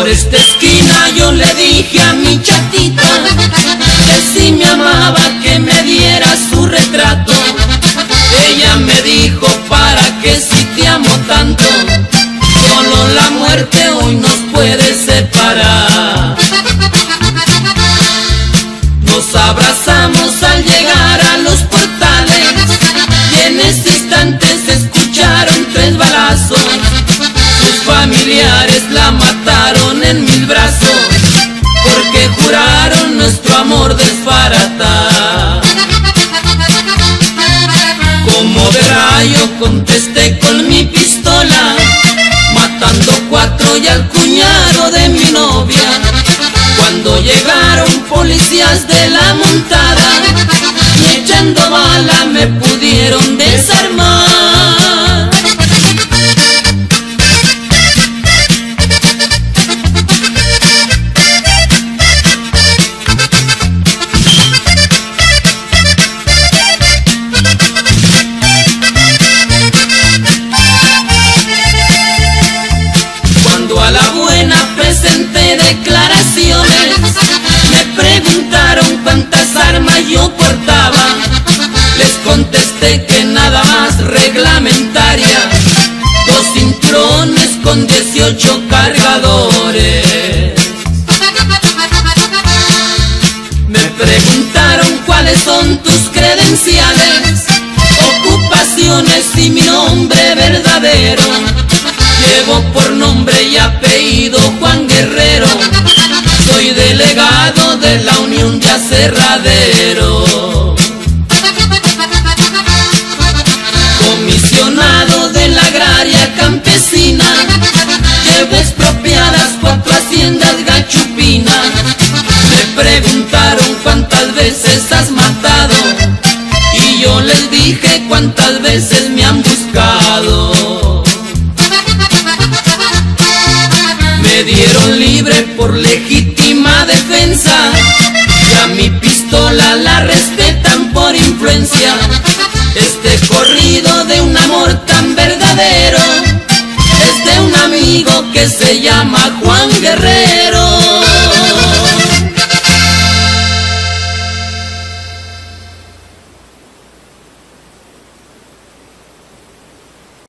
Por esta esquina yo le dije a mi chatita que si me amaba que me diera su retrato. Ella me dijo, ¿para qué si te amo tanto? Solo la muerte hoy nos puede separar. Nos abrazamos al llegar a los portales y en ese instante se escucharon 3 balazos. Sus familiares la mataron en 1000 brazos porque juraron nuestro amor desbaratar. Como de rayo contesté con mi pistola, matando 4 y al cuñado de mi novia. Cuando llegaron policías de la montada y echando bala me pudieron desarmar. Cuando a la buena presenté declaraciones, me preguntaron cuántas armas yo portaba. Les contesté que nada más reglamentaria, 2 cinturones con 18 cargadores. Me preguntaron cuáles son tus credenciales, ocupaciones y mi nombre verdadero. Llevo por nombre y apellido Juan Guerrero, soy delegado de la Unión de Aserraderos, comisionado de la agraria campesina. Llevo expropiadas 4 haciendas gachupinas. Me preguntaron cuántas veces has matado y yo les dije cuántas veces me han buscado. Me dieron libre por legítima defensa y a mi pistola la respetan por influencia. Este corrido de un amor tan verdadero es de un amigo que se llama Juan Guerrero.